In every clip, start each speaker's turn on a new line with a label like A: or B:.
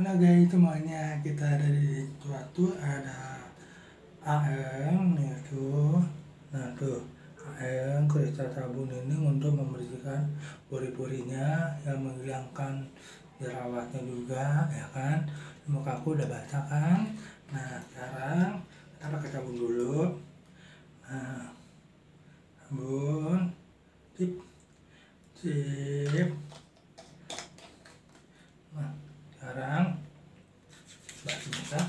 A: Halo guys semuanya, kita ada di suatu ada Aeng nih tuh. Nah tuh Aeng kristal sabun ini untuk membersihkan pori-porinya, yang menghilangkan jerawatnya juga ya kan. Muka aku udah basah kan. Nah sekarang kita pakai sabun dulu. Nah sabun sip sip. Nah sekarang basuh muka.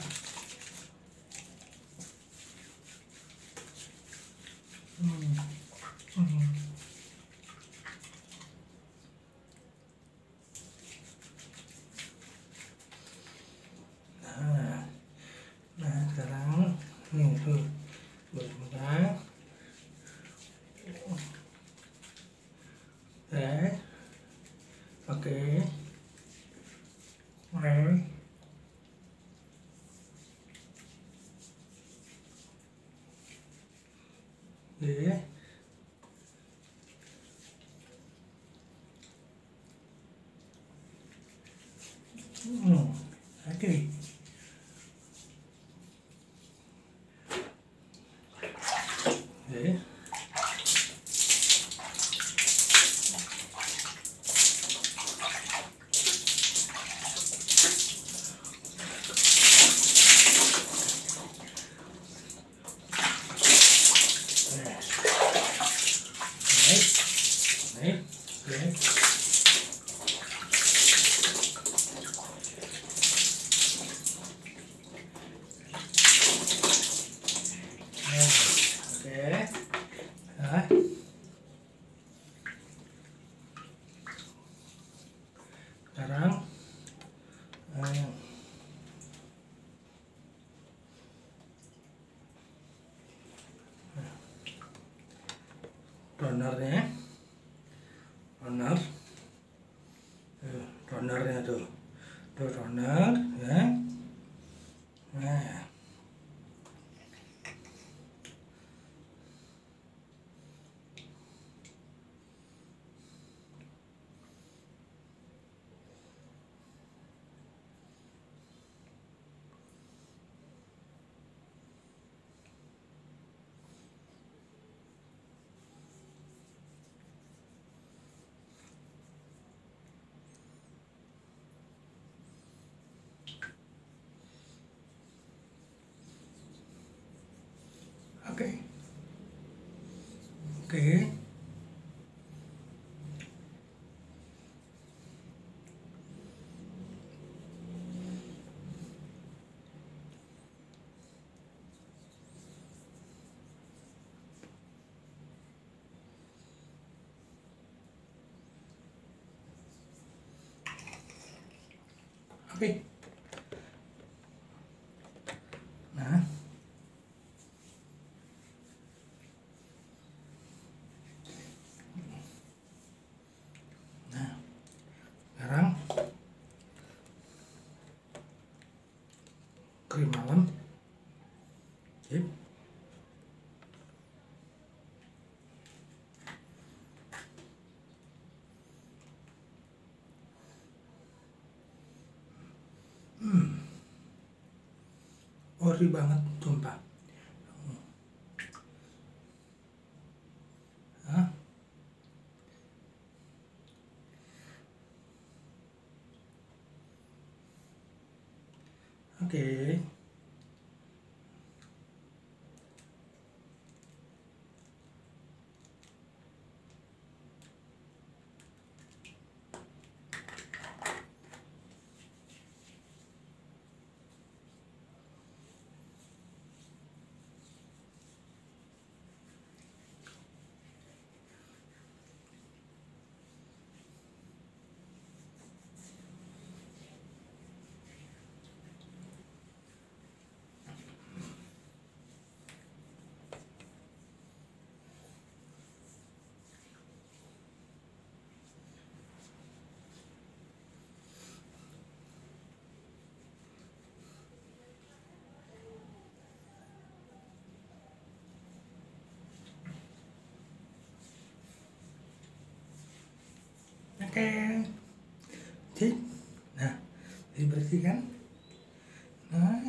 A: Nah sekarang nih tuh bermuka pakai air ya. Oke. Sekarang tonernya, tonernya tuh toner ya. Nah oke. Nah sekarang krim malam sip. Ori banget sumpah. Oke. Oke. Sip. Nah, dibersih. bersih kan. Nah